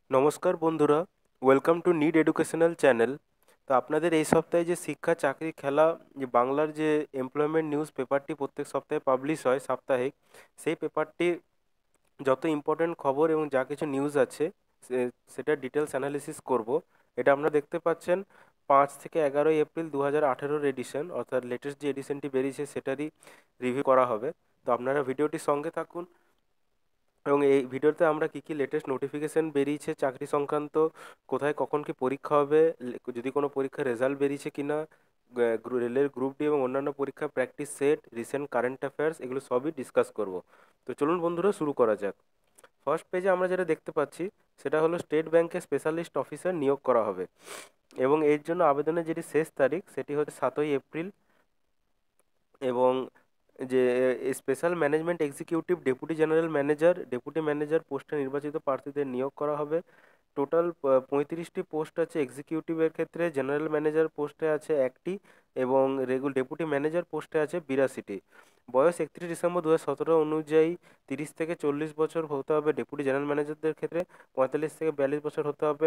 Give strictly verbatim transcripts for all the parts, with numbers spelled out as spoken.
নমস্কার বন্ধুরা, welcome to need educational channel. তো আপনাদের এই সপ্তাহে যে শিক্ষা চাকরি খেলা যে বাংলার যে এমপ্লয়মেন্ট নিউজ পেপারটি প্রত্যেক সপ্তাহে পাবলিশ হয় সাপ্তাহিক, সেই পেপারটি যত ইম্পর্টেন্ট খবর এবং যা কিছু নিউজ আছে সে- সেটা ডিটেলস অ্যানালিসিস করব। এটা আপনারা দেখতে পাচ্ছেন পাঁচ থেকে এগারোই এপ্রিল দু হাজার আঠেরোর এডিশন, অর্থাৎ লেটেস্ট যে এডিশনটি বেরিয়েছে সেটারই রিভিউ করা হবে। তো আপনারা ভিডিওটির সঙ্গে থাকুন এবং এই ভিডিওতে আমরা কি কি লেটেস্ট নোটিফিকেশন বেরিয়েছে চাকরি সংক্রান্ত, কোথায় কখন কি পরীক্ষা হবে, লে- যদি কোনো পরীক্ষার রেজাল্ট বেরিয়েছে কিনা, গ- গ্রু- রেলের গ্রুপ ডি এবং অন্যান্য পরীক্ষা practice set, recent current affairs, এগুলো সবই ডিসকাস করব। তো চলুন বন্ধুরা শুরু করা যাক। ফার্স্ট পেজে আমরা যেটা দেখতে পাচ্ছি সেটা হলো স্টেট ব্যাংকে স্পেশালিস্ট অফিসার নিয়োগ করা হবে এবং এর জন্য আবেদনের যেটি শেষ তারিখ সেটি হচ্ছে সাতই এপ্রিল। এবং যে special management executive, deputy general manager, deputy manager পোস্টে নির্বাচিত প্রার্থীদের নিয়োগ করা হবে। টোটাল পঁয়ত্রিশটি পোস্ট আছে এক্সিকিউটিভের ক্ষেত্রে, জেনারেল ম্যানেজার পোস্টে আছে একটি এবং রেগুল ডেপুটি ম্যানেজার পোস্টে আছে বিরাশিটি। বয়স একত্রিশ ডিসেম্বর দু হাজার সতেরো অনুযায়ী তিরিশ থেকে চল্লিশ বছর হতে হবে ডেপুটি জেনারেল ম্যানেজারদের ক্ষেত্রে, পঁয়তাল্লিশ থেকে বিয়াল্লিশ বছর হতে হবে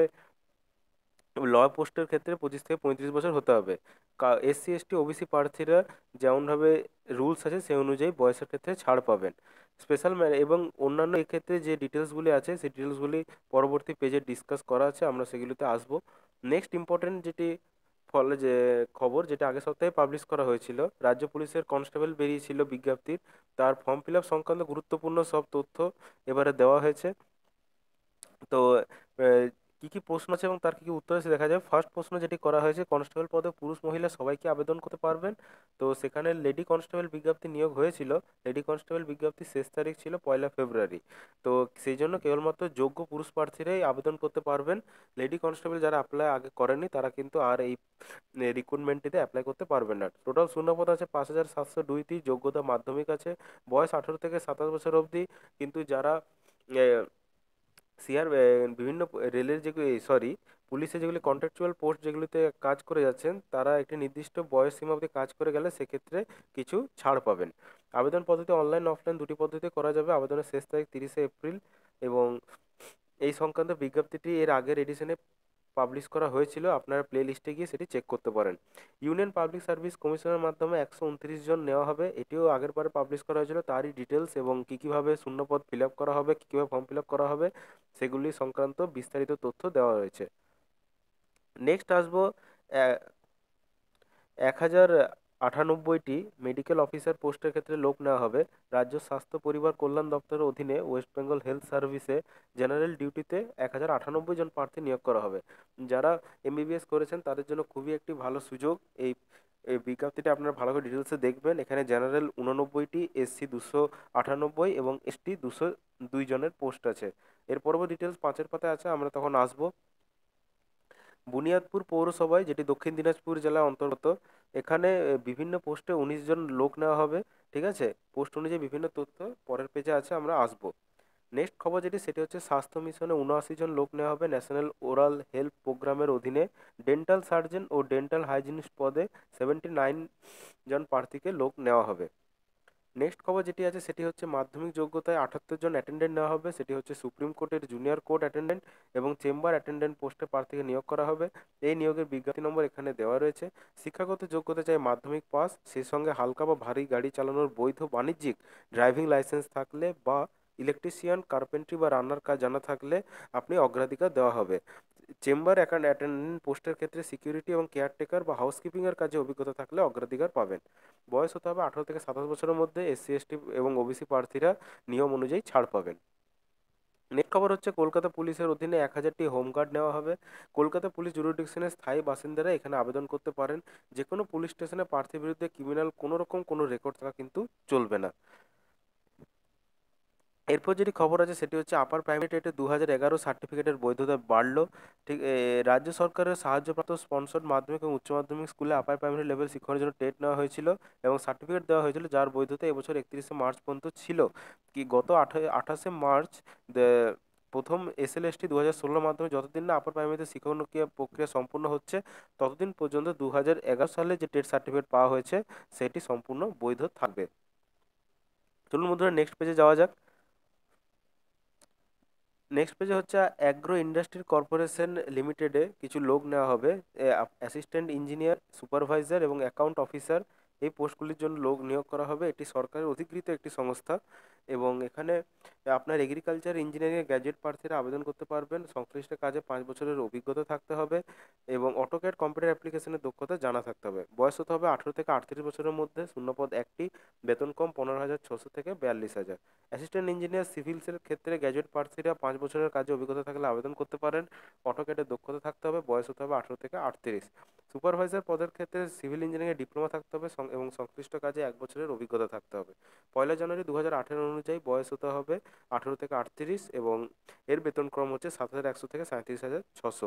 ল পোস্টের ক্ষেত্রে, পঁচিশ থেকে পঁয়ত্রিশ বছর হতে হবে। এসসি এসটি ওবিসি প্রার্থীরা যেমনভাবে রুলস আছে সেই অনুযায়ী বয়সের ক্ষেত্রে ছাড় পাবেন। স্পেশাল এবং অন্যান্য এক্ষেত্রে যে ডিটেলসগুলি আছে সেই ডিটেলসগুলি পরবর্তী পেজে ডিসকাস করা আছে, আমরা সেগুলিতে আসবো। নেক্সট ইম্পর্টেন্ট যেটি ফলে যে খবর, যেটা আগের সপ্তাহে পাবলিশ করা হয়েছিল, রাজ্য পুলিশের কনস্টেবল বেরিয়েছিল বিজ্ঞপ্তির, তার ফর্ম ফিল আপ সংক্রান্ত গুরুত্বপূর্ণ সব তথ্য এবারে দেওয়া হয়েছে। তো আহ, কি কি প্রশ্ন আছে এবং তার কি কি উত্তর আছে দেখা যায়। ফার্স্ট প্রশ্ন যেটি করা হয়েছে, কনস্টেবল পদে পুরুষ মহিলা সবাইকে আবেদন করতে পারবেন? তো সেখানে লেডি কনস্টেবল বিজ্ঞপ্তি নিয়োগ হয়েছিল, লেডি কনস্টেবল বিজ্ঞপ্তির শেষ তারিখ ছিল পয়লা ফেব্রুয়ারি। তো সেই জন্য কেবলমাত্র যোগ্য পুরুষ প্রার্থীরাই আবেদন করতে পারবেন। লেডি কনস্টেবল যারা অ্যাপ্লাই আগে করেননি তারা কিন্তু আর এই রিক্রুটমেন্টটিতে অ্যাপ্লাই করতে পারবেন না। টোটাল শূন্যপদ আছে পাঁচ হাজার সাতশো দুইটি, যোগ্যতা মাধ্যমিক আছে, বয়স আঠারো থেকে সাতাশ বছর অবধি। কিন্তু যারা সিআর বিভিন্ন প- রেলের যেগুলি, সরি, পুলিশের যেগুলি কন্ট্রাকচুয়াল পোস্ট যেগুলিতে কাজ করে যাচ্ছেন তারা একটি নির্দিষ্ট বয়স সীমা অবধি কাজ করে গেলে সেক্ষেত্রে কিছু ছাড় পাবেন। আবেদন পদ্ধতি অনলাইন অফলাইন দুটি পদ্ধতিতে করা যাবে। আবেদনের শেষ তারিখ তিরিশে এপ্রিল। এবং এই সংক্রান্ত বিজ্ঞপ্তিটি এর আগের এডিশনে পাবলিশ করা হয়েছিল, আপনারা প্লে লিস্টে গিয়ে সেটি চেক করতে পারেন। ইউনিয়ন পাবলিক সার্ভিস কমিশনের মাধ্যমে একশো উনত্রিশ জন নেওয়া হবে, এটিও আগের বারে পাবলিশ করা হয়েছিল, তারই ডিটেলস এবং কী কীভাবে শূন্যপদ ফিল আপ করা হবে, কী কীভাবে ফর্ম ফিল আপ করা হবে সেগুলি সংক্রান্ত বিস্তারিত তথ্য দেওয়া হয়েছে। নেক্সট আসবো, এক হাজার আটানব্বইটি মেডিকেল অফিসার পোস্টের ক্ষেত্রে লোক নেওয়া হবে। রাজ্য স্বাস্থ্য পরিবার কল্যাণ দপ্তরের অধীনে ওয়েস্ট বেঙ্গল হেলথ সার্ভিসে জেনারেল ডিউটিতে এক হাজার আটানব্বই জন প্রার্থী নিয়োগ করা হবে। যারা এমবিবিএস করেছেন তাদের জন্য খুবই একটি ভালো সুযোগ। এই এই বিজ্ঞপ্তিটা আপনারা ভালো করে ডিটেলসে দেখবেন। এখানে জেনারেল উননব্বইটি, এসসি দুশো আটানব্বই এবং এসটি দুশো দুই জনের পোস্ট আছে। এর পরবর্তী ডিটেলস পাঁচের পাতায় আছে, আমরা তখন আসবো। বুনিয়াদপুর পৌরসভায়, যেটি দক্ষিণ দিনাজপুর জেলার অন্তর্গত, এখানে আহ, বিভিন্ন পোস্টে উনিশ জন লোক নেওয়া হবে। ঠিক আছে, পোস্ট অনুযায়ী বিভিন্ন তথ্য পরের পেজে আছে, আমরা আসবো। নেক্সট খবর যেটি সেটি হচ্ছে স্বাস্থ্য মিশনে উনআশি জন লোক নেওয়া হবে ন্যাশনাল ওরাল হেলথ প্রোগ্রামের অধীনে। ডেন্টাল সার্জন ও ডেন্টাল হাইজিনিস্ট পদে সেভেন্টি নাইন জন প্রার্থীকে লোক নেওয়া হবে। নেক্সট খবর যেটি আছে সেটি হচ্ছে মাধ্যমিক যোগ্যতায় আটাত্তর জন অ্যাটেন্ডেন্ট নেওয়া হবে, সেটি হচ্ছে সুপ্রিম কোর্টের জুনিয়র কোর্ট অ্যাটেন্ডেন্ট এবং চেম্বার অ্যাটেন্ডেন্ট পোস্টে প্রার্থীকে নিয়োগ করা হবে। এই নিয়োগের বিজ্ঞপ্তি নম্বর এখানে দেওয়া রয়েছে। শিক্ষাগত যোগ্যতা চাই মাধ্যমিক পাস, সেই সঙ্গে হালকা বা ভারী গাড়ি চালানোর বৈধ বাণিজ্যিক ড্রাইভিং লাইসেন্স থাকলে বা ইলেকট্রিশিয়ান, কার্পেন্ট্রি বা রান্নার কাজ জানা থাকলে আপনি অগ্রাধিকার দেওয়া হবে। চেম্বার অ্যাকাউন্ট অ্যাটেন্ডেন্ট পোস্টের ক্ষেত্রে সিকিউরিটি এবং কেয়ারটেকার বা হাউসকিপিংয়ের কাজে অভিজ্ঞতা থাকলে অগ্রাধিকার পাবেন। বয়স হতে হবে আঠারো থেকে সাতাশ বছরের মধ্যে, এসসি এসটি এবং ওবিসি প্রার্থীরা নিয়ম অনুযায়ী ছাড় পাবেন। নেক্সট খবর হচ্ছে কলকাতা পুলিশের অধীনে এক হাজারটি হোমগার্ড নেওয়া হবে। কলকাতা পুলিশ জুরিডিকশনের স্থায়ী বাসিন্দারা এখানে আবেদন করতে পারেন। যে কোনো পুলিশ স্টেশনে প্রার্থীর বিরুদ্ধে ক্রিমিনাল কোনো রকম কোনো রেকর্ড থাকা কিন্তু চলবে না। এরপর যেটি খবর আছে সেটি হচ্ছে আপার প্রাইমারি টেটে দু হাজার এগারো সার্টিফিকেটের বৈধতা বাড়লো। ঠিক এ, রাজ্য সরকারের সাহায্যপ্রাপ্ত স্পন্সর্ড মাধ্যমিক এবং উচ্চ মাধ্যমিক স্কুলে আপার প্রাইমারি লেভেল শিক্ষণের জন্য টেট নেওয়া হয়েছিল এবং সার্টিফিকেট দেওয়া হয়েছিল, যার বৈধতা এবছর একত্রিশে মার্চ পর্যন্ত ছিল। কি গত আঠা আঠাশে মার্চ দে- প্রথম এসএলএসটি দু হাজার ষোলোর মাধ্যমে যতদিন না আপার প্রাইমারিতে শিক্ষণ প্রক্রিয়া সম্পূর্ণ হচ্ছে ততদিন পর্যন্ত দু হাজার এগারো সালে যে টেট সার্টিফিকেট পাওয়া হয়েছে সেটি সম্পূর্ণ বৈধ থাকবে। চলুন বন্ধুরা নেক্সট পেজে যাওয়া যাক। নেক্সট পেজে হচ্ছে অ্যাগ্রো ইন্ডাস্ট্রি কর্পোরেশন লিমিটেডে কিছু লোক নেওয়া হবে। অ্যাসিস্ট্যান্ট ইঞ্জিনিয়ার, সুপারভাইজার এবং অ্যাকাউন্ট অফিসার, এই পোস্টগুলির জন্য লোক নিয়োগ করা হবে। এটি সরকারের অধিকৃত একটি সংস্থা এবং এখানে আপনার এগ্রিকালচার ইঞ্জিনিয়ারিং গ্র্যাজুয়েট প্রার্থীরা আবেদন করতে পারবেন। সংশ্লিষ্ট কাজে পাঁচ বছরের অভিজ্ঞতা থাকতে হবে এবং অটোক্যাড কম্পিউটার অ্যাপ্লিকেশনের দক্ষতা জানা থাকতে হবে। বয়স হতে হবে আঠেরো থেকে আটত্রিশ বছরের মধ্যে। শূন্যপদ একটি, বেতন কম পনেরো হাজার ছশো থেকে বিয়াল্লিশ হাজার। অ্যাসিস্ট্যান্ট ইঞ্জিনিয়ার সিভিলসের ক্ষেত্রে গ্র্যাজুয়েট প্রার্থীরা পাঁচ বছরের কাজে অভিজ্ঞতা থাকলে আবেদন করতে পারেন। অটোক্যাডের দক্ষতা থাকতে হবে। বয়স হতে হবে আঠেরো থেকে আটত্রিশ। সুপারভাইজার পদের ক্ষেত্রে সিভিল ইঞ্জিনিয়ারিংয়ে ডিপ্লোমা থাকতে হবে সং- এবং সংশ্লিষ্ট কাজে এক বছরের অভিজ্ঞতা থাকতে হবে। পয়লা জানুয়ারি দু হাজার আঠেরো অনুযায়ী বয়স হতে হবে আঠেরো থেকে আটত্রিশ এবং এর বেতন ক্রম হচ্ছে সাত হাজার একশো থেকে সাঁত্রিশ হাজার ছশো।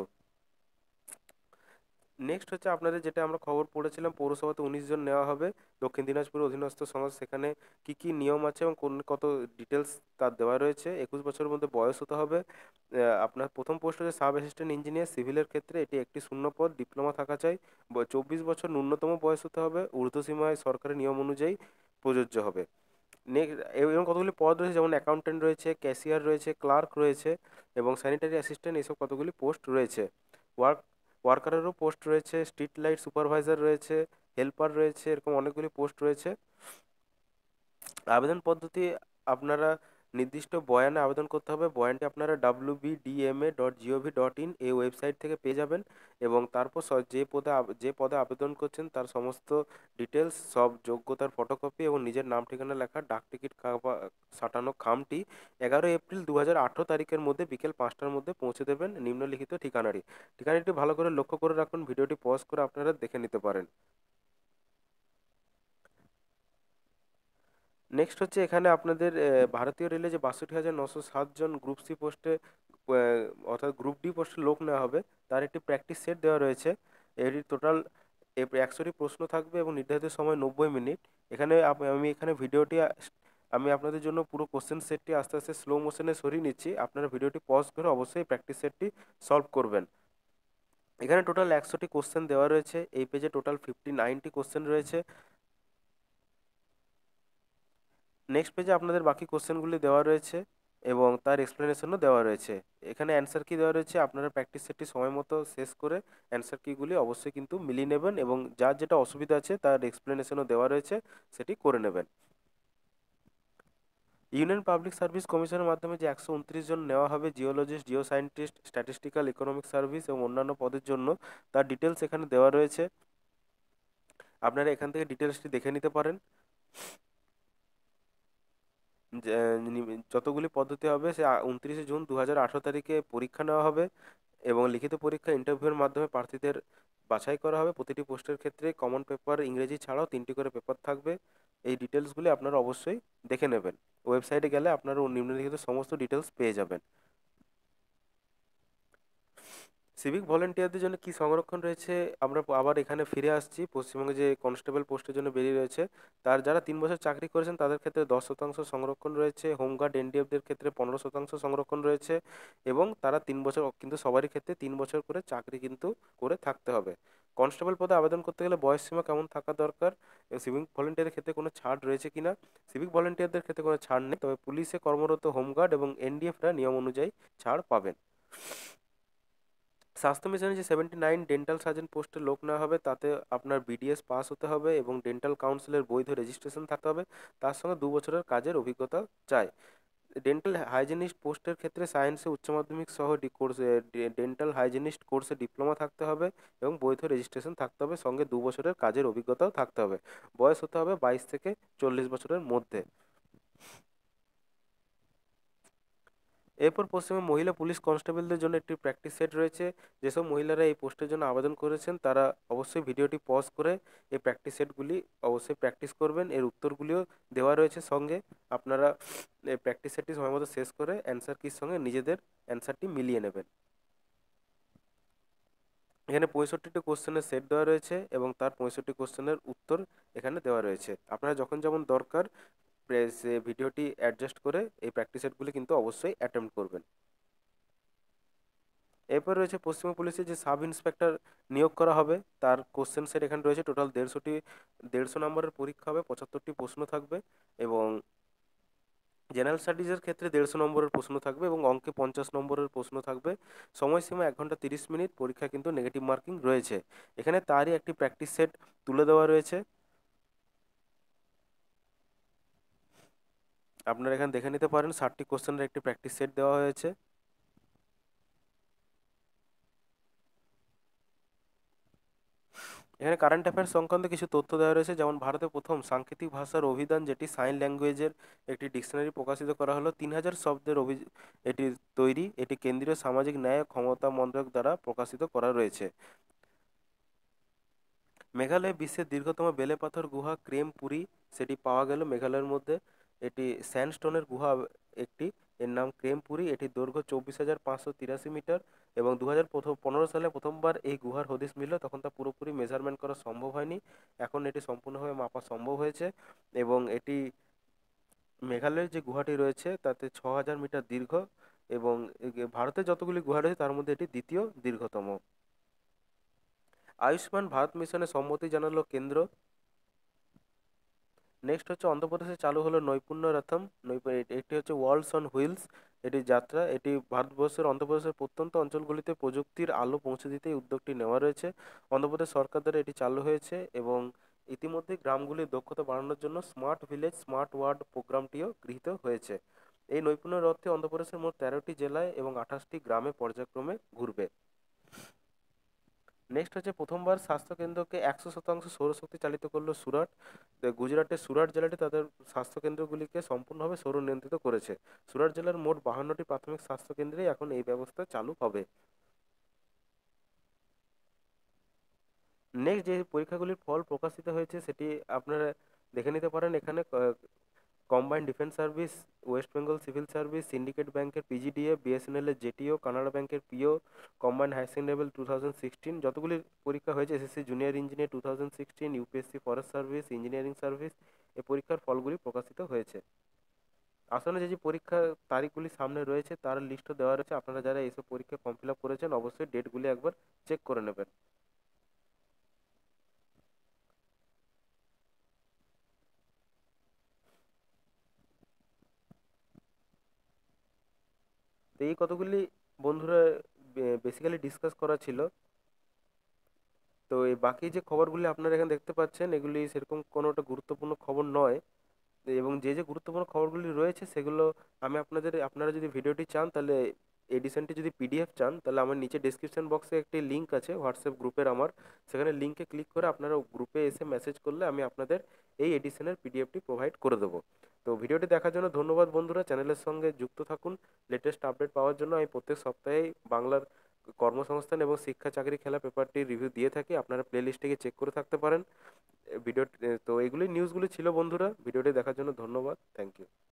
নেক্সট হচ্ছে আপনাদের যেটা আমরা খবর পড়েছিলাম, পৌরসভাতে উনিশ জন নেওয়া হবে দক্ষিণ দিনাজপুর অধীনস্থ সমাজ। সেখানে কি কি নিয়ম আছে এবং কোন কত ডিটেলস তার দেওয়া রয়েছে। একুশ বছরের মধ্যে বয়স হতে হবে। আহ, আপনার প্রথম পোস্ট হচ্ছে সাব অ্যাসিস্ট্যান্ট ইঞ্জিনিয়ার সিভিলের ক্ষেত্রে, এটি একটি শূন্য পদ, ডিপ্লোমা থাকা চাই। ব- চব্বিশ বছর ন্যূনতম বয়স হতে হবে। ঊর্ধ্বসীমায় সরকারি নিয়ম অনুযায়ী প্রযোজ্য হবে। নেক্সট এবং কতগুলি পদ রয়েছে, যেমন অ্যাকাউন্টেন্ট রয়েছে, ক্যাশিয়ার রয়েছে, ক্লার্ক রয়েছে এবং স্যানিটারি অ্যাসিস্ট্যান্ট, এইসব কতগুলি পোস্ট রয়েছে। ওয়ার্ক ওয়ার্কারেরও পোস্ট রয়েছে, স্ট্রিট লাইট সুপারভাইজার রয়েছে, হেল্পার রয়েছে, এরকম অনেকগুলি পোস্ট রয়েছে। আবেদন পদ্ধতি, আপনারা নির্দিষ্ট বয়ানে আবেদন করতে হবে। বয়ানটি আপনারা W B D M A dot G O V dot in এই ওয়েবসাইট থেকে পেয়ে যাবেন এবং তারপর স- যে পদে আব- যে পদে আবেদন করছেন তার সমস্ত ডিটেলস, সব যোগ্যতার ফটোকপি এবং নিজের নাম ঠিকানা লেখা ডাক টিকিট সাঁটানো খামটি এগারোই এপ্রিল দু হাজার আঠেরো তারিখের মধ্যে বিকেল পাঁচটার মধ্যে পৌঁছে দেবেন নিম্নলিখিত ঠিকানাটি। ঠিকানাটি ভালো করে লক্ষ্য করে রাখুন, ভিডিওটি পজ করে আপনারা দেখে নিতে পারেন। নেক্সট হচ্ছে এখানে আপনাদের আহ, ভারতীয় রেলে যে বাষট্টি হাজার নশো সাত জন গ্রুপ সি পোস্টে অর্থাৎ গ্রুপ ডি পোস্টে লোক নেওয়া হবে, তার একটি প্র্যাকটিস সেট দেওয়া রয়েছে। এটি টোটাল একশোটি প্রশ্ন থাকবে এবং নির্ধারিত সময় নব্বই মিনিট। এখানে আপ- আমি এখানে ভিডিওটি আ- আমি আপনাদের জন্য পুরো কোশ্চেন সেটটি আস্তে আস্তে স্লো মোশনে সরিয়ে নিচ্ছি। আপনারা ভিডিওটি পজ করে অবশ্যই প্র্যাকটিস সেটটি সলভ করবেন। এখানে টোটাল একশোটি কোশ্চেন দেওয়া রয়েছে। এই পেজে টোটাল ফিফটি নাইনটি কোশ্চেন রয়েছে। নেক্সট পেজে আপনাদের বাকি কোশ্চেনগুলি দেওয়া রয়েছে এবং তার এক্সপ্লেনেশনও দেওয়া রয়েছে। এখানে অ্যান্সার কি দেওয়া রয়েছে, আপনারা প্র্যাকটিস সেটটি সময় মতো শেষ করে অ্যান্সার কিগুলি অবশ্যই কিন্তু মিলিয়ে নেবেন এবং যার যেটা অসুবিধা আছে তার এক্সপ্লেনেশনও দেওয়া রয়েছে, সেটি করে নেবেন। ইউনিয়ন পাবলিক সার্ভিস কমিশনের মাধ্যমে যে একশো উনত্রিশ জন নেওয়া হবে, geologist, geo scientist, statistical, economic service এবং অন্যান্য পদের জন্য, তার ডিটেলস এখানে দেওয়া রয়েছে। আপনারা এখান থেকে ডিটেলসটি দেখে নিতে পারেন। যে, নি- যতগুলি পদ্ধতি হবে সে উনত্রিশে জুন দু হাজার আঠেরো তারিখে পরীক্ষা নেওয়া হবে এবং লিখিত পরীক্ষা ইন্টারভিউয়ের মাধ্যমে প্রার্থীদের বাছাই করা হবে। প্রতিটি পোস্টের ক্ষেত্রে কমন পেপার ইংরেজি ছাড়াও তিনটি করে পেপার থাকবে। এই ডিটেলসগুলি আপনারা অবশ্যই দেখে নেবেন। ওয়েবসাইটে গেলে আপনারা নিম্নলিখিত সমস্ত ডিটেলস পেয়ে যাবেন। সিভিক ভলেন্টিয়ারদের জন্য কি সংরক্ষণ রয়েছে, আমরা প- আবার এখানে ফিরে আসছি। পশ্চিমবঙ্গে যে কনস্টেবল পোস্টের জন্য বেরিয়ে রয়েছে, তার যারা তিন বছর চাকরি করেছেন তাদের ক্ষেত্রে দশ শতাংশ সংরক্ষণ রয়েছে। হোমগার্ড এনডিএফদের ক্ষেত্রে পনেরো শতাংশ সংরক্ষণ রয়েছে এবং তারা তিন বছর, কিন্তু সবারই ক্ষেত্রে তিন বছর করে চাকরি কিন্তু করে থাকতে হবে। কনস্টেবল পদে আবেদন করতে গেলে বয়স সীমা কেমন থাকা দরকার এবং সিভিক ভলেন্টিয়ারের ক্ষেত্রে কোনো ছাড় রয়েছে কিনা। সিভিক ভলেন্টিয়ারদের ক্ষেত্রে কোনো ছাড় নেই, তবে পুলিশে কর্মরত হোমগার্ড এবং এনডিএফরা নিয়ম অনুযায়ী ছাড় পাবেন। স্বাস্থ্য মিশনে যে সেভেন্টি নাইন ডেন্টাল সার্জন পোস্টে লোক নেওয়া হবে, তাতে আপনার বিডিএস পাস হতে হবে এবং ডেন্টাল কাউন্সিলের বৈধ রেজিস্ট্রেশন থাকতে হবে। তার সঙ্গে দু বছরের কাজের অভিজ্ঞতা চাই। ডেন্টাল হাইজিনিস্ট পোস্টের ক্ষেত্রে সায়েন্সে উচ্চ মাধ্যমিক সহ ডি কোর্সে ডেন্টাল হাইজিনিস্ট কোর্সে ডিপ্লোমা থাকতে হবে এবং বৈধ রেজিস্ট্রেশন থাকতে হবে, সঙ্গে দু বছরের কাজের অভিজ্ঞতাও থাকতে হবে। বয়স হতে হবে বাইশ থেকে চল্লিশ বছরের মধ্যে। এরপর পশ্চিমে মহিলা পুলিশ কনস্টেবলদের জন্য একটি প্র্যাকটিস সেট রয়েছে। যেসব মহিলারা এই পোস্টের জন্য আবেদন করেছেন তারা অবশ্যই ভিডিওটি পজ করে এই প্র্যাকটিস সেটগুলি অবশ্যই প্র্যাকটিস করবেন। এর উত্তরগুলিও দেওয়া রয়েছে সঙ্গে। আপনারা এই প্র্যাকটিস সেটটি সময়মতো শেষ করে অ্যান্সার কির সঙ্গে নিজেদের অ্যান্সারটি মিলিয়ে নেবেন। এখানে পঁয়ষট্টিটি কোশ্চেনের সেট দেওয়া রয়েছে এবং তার পঁয়ষট্টি কোশ্চেনের উত্তর এখানে দেওয়া রয়েছে। আপনারা যখন যেমন দরকার প্রেস ভিডিওটি অ্যাডজাস্ট করে এই প্র্যাকটিস সেটগুলি কিন্তু অবশ্যই অ্যাটেম্প্ট করবেন। এরপর রয়েছে পশ্চিমবঙ্গ পুলিশের যে সাব ইন্সপেক্টর নিয়োগ করা হবে, তার কোশ্চেন সেট এখানে রয়েছে। টোটাল দেড়শোটি দেড়শো নম্বরের পরীক্ষা হবে, পঁচাত্তরটি প্রশ্ন থাকবে এবং জেনারেল স্টাডিজের ক্ষেত্রে দেড়শো নম্বরের প্রশ্ন থাকবে এবং অঙ্কে পঞ্চাশ নম্বরের প্রশ্ন থাকবে। সময়সীমা এক ঘন্টা তিরিশ মিনিট। পরীক্ষা কিন্তু নেগেটিভ মার্কিং রয়েছে। এখানে তারই একটি প্র্যাকটিস সেট তুলে দেওয়া রয়েছে, আপনারা এখানে দেখে নিতে পারেন। ষাটটি কোশ্চেনের একটি প্র্যাকটিস সেট দেওয়া হয়েছে। এখানে কারেন্ট অ্যাফেয়ার্স সংক্রান্ত কিছু তথ্য দেওয়া রয়েছে, যেমন ভারতে প্রথম সাংকেতিক ভাষার অভিধান যেটি সাইন ল্যাঙ্গুয়েজের একটি ডিকশনারি প্রকাশিত করা হলো। তিন হাজার শব্দের অভি এটি তৈরি। এটি কেন্দ্রীয় সামাজিক ন্যায় ও ক্ষমতা মন্ত্রক দ্বারা প্রকাশিত করা রয়েছে। মেঘালয়ে বিশ্বের দীর্ঘতম বেলে পাথর গুহা ক্রেম পুরী, সেটি পাওয়া গেল মেঘালয়ের মধ্যে। এটি স্যান্ডস্টোনের গুহা একটি, এর নাম ক্রেম পুরী। এটির দৈর্ঘ্য চব্বিশ হাজার পাঁচশো তিরাশি মিটার এবং দু হাজার পনেরো সালে প্রথমবার এই গুহার হদিশ মিলল। তখন তা পুরোপুরি মেজারমেন্ট করা সম্ভব হয়নি, এখন এটি সম্পূর্ণভাবে মাপা সম্ভব হয়েছে। এবং এটি মেঘালয়ের যে গুহাটি রয়েছে তাতে ছ হাজার মিটার দীর্ঘ এবং এ- ভারতে যতগুলি গুহা রয়েছে তার মধ্যে এটি দ্বিতীয় দীর্ঘতম। আয়ুষ্মান ভারত মিশনে সম্মতি জানালো কেন্দ্র। নেক্সট হচ্ছে অন্ধ্রপ্রদেশে চালু হলো নৈপুণ্য রথম। নৈপু- এ- এটি হচ্ছে ওয়ার্ল্ডস অন হুইলস, এটি যাত্রা। এটি ভারতবর্ষের অন্ধ্রপ্রদেশের প্রত্যন্ত অঞ্চলগুলিতে প্রযুক্তির আলো পৌঁছে দিতে এই উদ্যোগটি নেওয়া রয়েছে। অন্ধ্রপ্রদেশ সরকার দ্বারা এটি চালু হয়েছে এবং ইতিমধ্যে গ্রামগুলির দক্ষতা বাড়ানোর জন্য স্মার্ট ভিলেজ স্মার্ট ওয়ার্ড প্রোগ্রামটিও গৃহীত হয়েছে। এই নৈপুণ্য রথটি অন্ধ্রপ্রদেশের মোট তেরোটি জেলায় এবং আঠাশটি গ্রামে পর্যায়ক্রমে ঘুরবে। নেক্সট হচ্ছে প্রথমবার স্বাস্থ্যকেন্দ্রকে একশো শতাংশ সৌরশক্তি চালিত করলো সুরাট। তো গুজরাটের সুরাট জেলাটি তাদের স্বাস্থ্যকেন্দ্রগুলিকে সম্পূর্ণভাবে সৌর নিয়ন্ত্রিত করেছে। সুরাট জেলার মোট বাহান্নটি প্রাথমিক স্বাস্থ্যকেন্দ্রে এখন এই ব্যবস্থা চালু হবে। নেক্সট যে পরীক্ষাগুলির ফল প্রকাশিত হয়েছে সেটি আপনারা দেখে নিতে পারেন এখানে। Combined defence service, West Bengal civil service, syndicate ব্যাংকের পিজিডিএ, বিএসএনএল এর জেটিও, কানাড়া ব্যাংকের PO, combined higher secondary level two thousand sixteen, যতগুলি পরীক্ষা হয়েছে, SSC junior engineer two thousand sixteen, UPSC forest service, engineering service, এই পরীক্ষার ফলগুলি প্রকাশিত হয়েছে। আসলে যে যে পরীক্ষার তারিখগুলি সামনে রয়েছে তার লিস্টও দেওয়া রয়েছে, আপনারা যারা এইসব পরীক্ষা ফর্ম ফিল আপ করেছেন অবশ্যই ডেটগুলি একবার চেক করে নেবেন। তো এই কতগুলি বন্ধুরা বেসিক্যালি ডিসকাস করা ছিল। তো এই বাকি যে খবরগুলি আপনারা এখানে দেখতে পাচ্ছেন এগুলি সেরকম কোনো একটা গুরুত্বপূর্ণ খবর নয়, এবং যে যে গুরুত্বপূর্ণ খবরগুলি রয়েছে সেগুলো আমি আপনাদের, আপনারা যদি ভিডিওটি চান তাহলে এডিশনটি যদি পিডিএফ চান তাহলে আমার নিচে ডেসক্রিপশন বক্সে একটি লিঙ্ক আছে হোয়াটসঅ্যাপ গ্রুপের আমার, সেখানে লিঙ্কে ক্লিক করে আপনারা গ্রুপে এসে মেসেজ করলে আমি আপনাদের এই এডিশনের পিডিএফটি প্রোভাইড করে দেবো। তো ভিডিওটি দেখার জন্য ধন্যবাদ বন্ধুরা, চ্যানেলের সঙ্গে যুক্ত থাকুন। লেটেস্ট আপডেট পাওয়ার জন্য আমি প্রত্যেক সপ্তাহেই বাংলার কর্মসংস্থান এবং শিক্ষা চাকরি খেলা পেপারটি রিভিউ দিয়ে থাকি, আপনারা প্লে লিস্টটিকে চেক করে থাকতে পারেন। ভিডিও, তো এগুলি নিউজগুলি ছিল বন্ধুরা, ভিডিওটি দেখার জন্য ধন্যবাদ, থ্যাংক ইউ।